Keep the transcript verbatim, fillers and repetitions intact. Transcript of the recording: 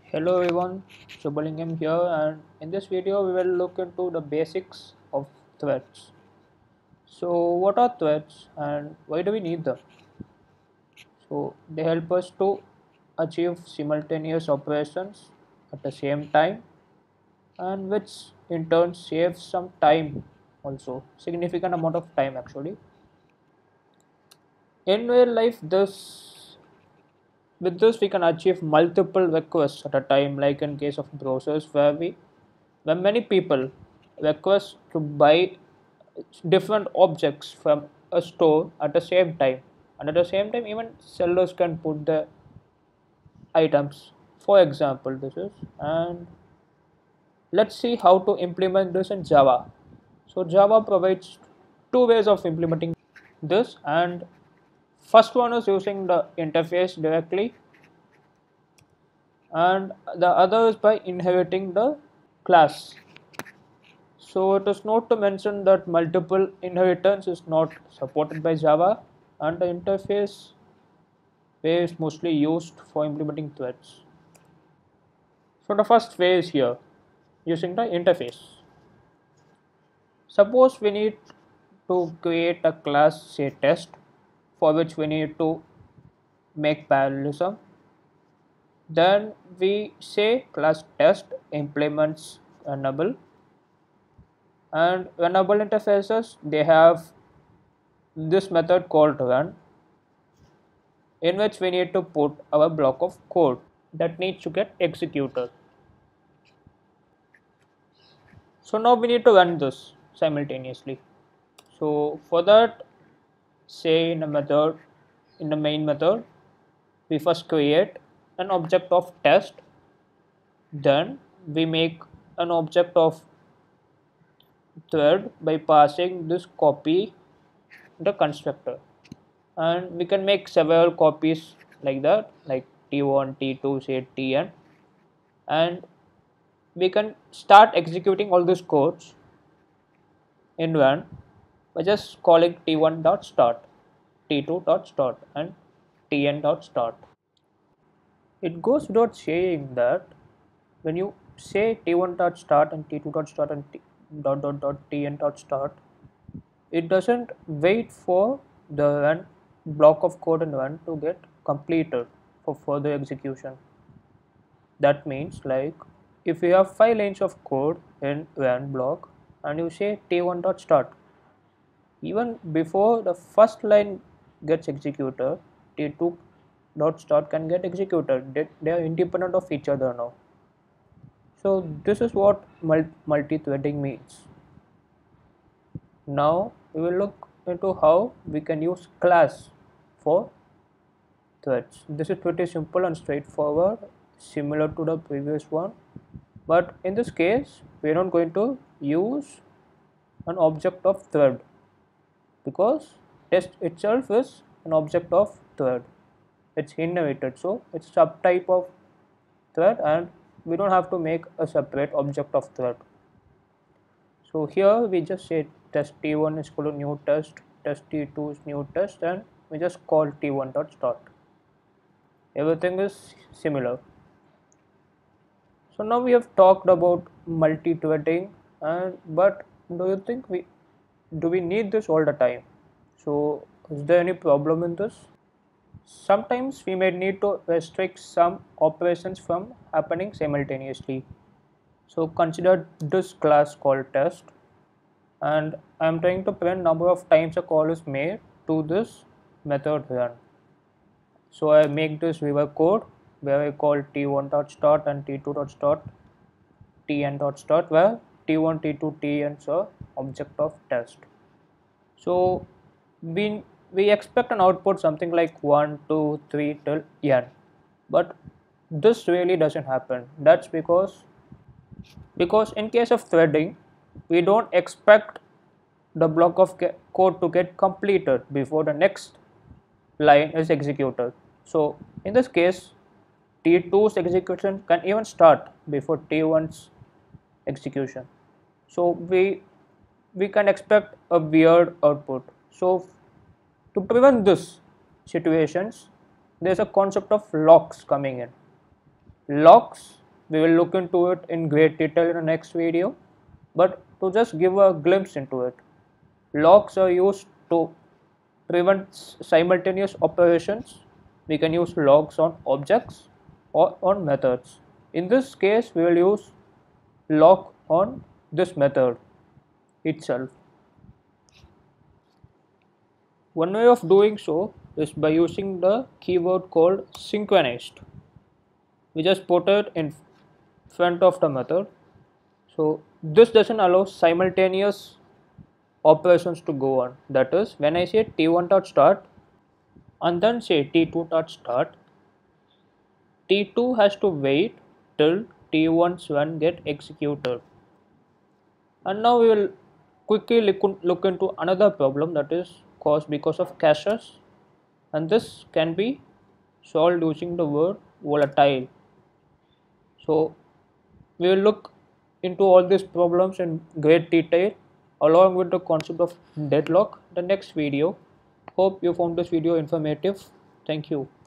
Hello everyone, Shubhalingam here, and in this video we will look into the basics of threads. So what are threads and why do we need them? So they help us to achieve simultaneous operations at the same time, and which in turn saves some time, also significant amount of time actually. In real life this with this we can achieve multiple requests at a time, like in case of browsers where we when many people request to buy different objects from a store at the same time, and at the same time even sellers can put the items. For example, this is, and let's see how to implement this in Java. So Java provides two ways of implementing this, and first one is using the interface directly, and the other is by inheriting the class. So it is not to mention that multiple inheritance is not supported by Java, and the interface way is mostly used for implementing threads. So the first way is here, using the interface. Suppose we need to create a class, say test, for which we need to make parallelism. Then we say class test implements enable, and enable interfaces, they have this method called run, in which we need to put our block of code that needs to get executed. So now we need to run this simultaneously. So for that, say in a method, in the main method, we first create an object of test, then we make an object of thread by passing this copy the constructor, and we can make several copies like that, like t one, t two, say tn, and we can start executing all these codes in run by just calling t one dot start, t two dot start, and tn dot start. It goes without saying that when you say t one dot start and t two dot start and t dot dot dot tn dot start, it doesn't wait for the run block of code in run to get completed for further execution. That means, like, if you have five lines of code in run block and you say t one dot start, even before the first line gets executed, t two dot start can get executed. They, they are independent of each other now. So this is what multi-threading means. Now we will look into how we can use class for threads. This is pretty simple and straightforward, similar to the previous one, but in this case we are not going to use an object of thread, because test itself is an object of thread. It's inherited, so it's subtype of thread, and we don't have to make a separate object of thread. So here we just say test t one is equal to new test, test t two is new test, and we just call t one dot start. Everything is similar. So now we have talked about multi-threading, and but do you think we do we need this all the time? So is there any problem in this? Sometimes we may need to restrict some operations from happening simultaneously. So consider this class called test, and I am trying to print number of times a call is made to this method run. So I make this river code where I call t one dot start and t two dot start, tn dot start, where t one, t two, tn are object of test. So we we expect an output something like one, two, three till n, but this really doesn't happen. That's because because in case of threading, we don't expect the block of code to get completed before the next line is executed. So in this case, t two's execution can even start before t one's execution. So we we can expect a weird output. So to prevent this situations, there's a concept of locks coming in. Locks We will look into it in great detail in the next video, but to just give a glimpse into it, locks are used to prevent s- simultaneous operations. We can use logs on objects or on methods. In this case, we will use log on this method itself. One way of doing so is by using the keyword called synchronized. We just put it in front of the method. So this doesn't allow simultaneous operations to go on. That is, when I say t one dot start and then say t two dot start, t two has to wait till t one's run get executed. And now we will quickly look, look into another problem that is caused because of caches, and this can be solved using the word volatile. So we will look into all these problems in great detail along with the concept of deadlock in the next video. Hope you found this video informative. Thank you.